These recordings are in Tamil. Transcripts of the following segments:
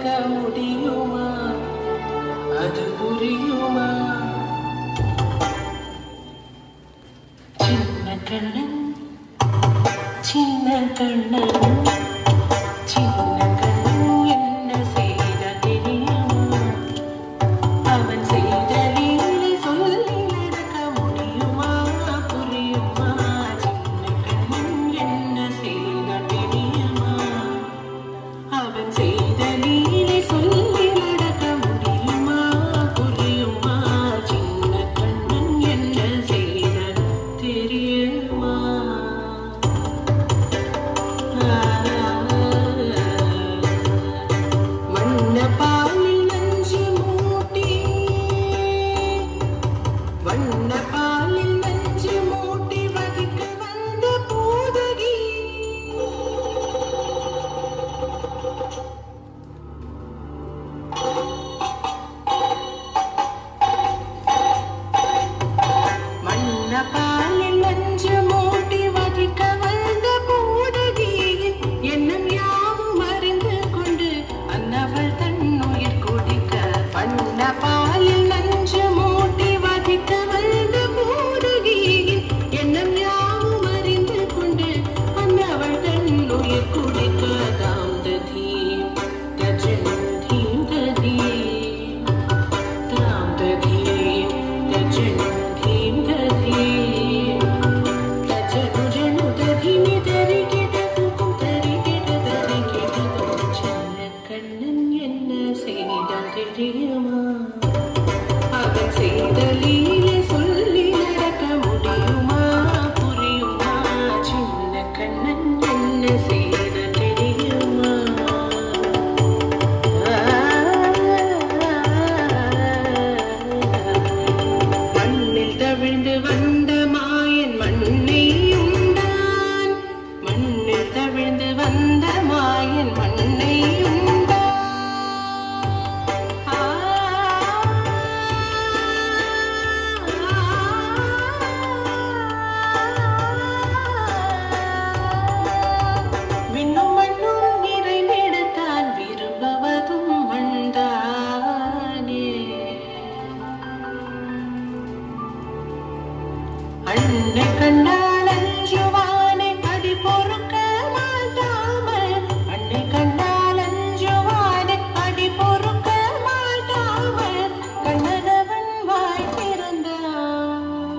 முடியுமா? அது புரியுமா? சின்ன கண்ணன் சின்ன கண்ணன் சின்ன கண்ணன் என்ன செய்த தெரியுமா? அவன் செய்த லீலை சொல்லி நடக்க முடியுமா? புரியுமா? சின்ன கண்ணன் என்ன செய்த தெரியுமா? அவன் செய்த லீலை சொல்லி நடக்க முடியுமா? புரியுமா? சின்ன கண்ணன் என்ன செய்த தெரியுமா? வண்ண பாலில் நஞ்சு மூட்டி வண்ண பாலில் நஞ்சு மூட்டி வதிக்க வந்த பூதகி வண்ண பாலில் நஞ்சு மூட்டி வதிக்க வந்த பூதகியின் எண்ணம் யாவும் அறிந்து கொண்டு அன்னவள் தன்னுயிர் குடிக்க வண்ண பாலில் நஞ்சு மூட்டி வதிக்க வந்த பூதகியின் எண்ணம் யாவும் அறிந்து கொண்டு அன்னவள் தன்னுயிர் குடிக்க தாம் ததீம் தஜனும் தீம் ததீம் தாம் ததீம் தஜனும் தீம் ததீம் தஜனு ஜனு ததீமி தரிகிடதுக்கும் தரிகிடதுக்கும் சின்ன கண்ணன் என்ன செய்தான் தெரியுமா? அவன் செய்த லீலை சொல்லி நடக்க முடியுமா? புரியுமா? சின்ன கண்ணன் என்ன செய்தான் தெரியுமா? மண்ணில் தவிழ்ந்து வந்த மாயன் மண்ணை உண்டான். மண்ணில் தவிழ்ந்து வந்த மாயன் மண்ணை உண்டான். விண்ணும் மண்ணும் நிறைந்திடத்தான் விரும்புவதும் மண்தானே. அன்னை கண்டால் அஞ்சுவானை அடி பொறுக்க மாட்டாமல். அன்னை கண்டால் அஞ்சுவானை அடி பொறுக்க மாட்டாமல் கண்ணனவன் வாய் திறந்தான்.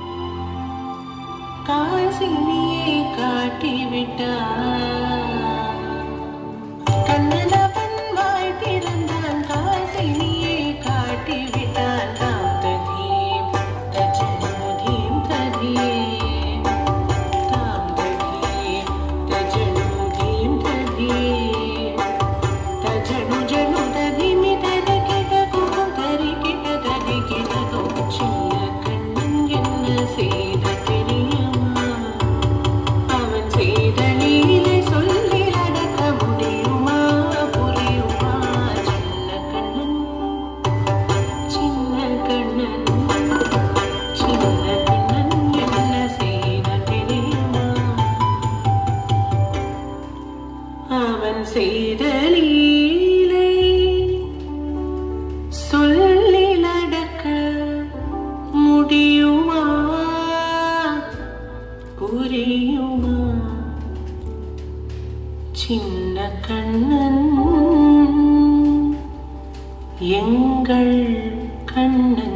காசினியை காட்டிவிட்டான். கண்ணனவன் வாய் திறந்தான். காசினியை காட்டிவிட்டான். தாம் ததீம் தஜனு தீம் ததீம் தாம் ததீம் தஜனு தீம் ததீம் தஜனு ஜனு ததீமி தரிகிடதுக்கும் தரிகிடதுக்கும் சின்ன கண்ணன் என்ன செய்த தெரியுமா? அவன் செய்த லீலை சொல்லி நடக்க முடியுமா? புரியுமா? சின்ன கண்ணன் சின்ன கண்ணன் சின்ன கண்ணன் என்ன செய்த தெரியுமா? அவன் செய்த லீலை சொல்லி நடக்க முடியுமா? புரியுமா? சின்ன கண்ணன் எங்கள் கண்ணன்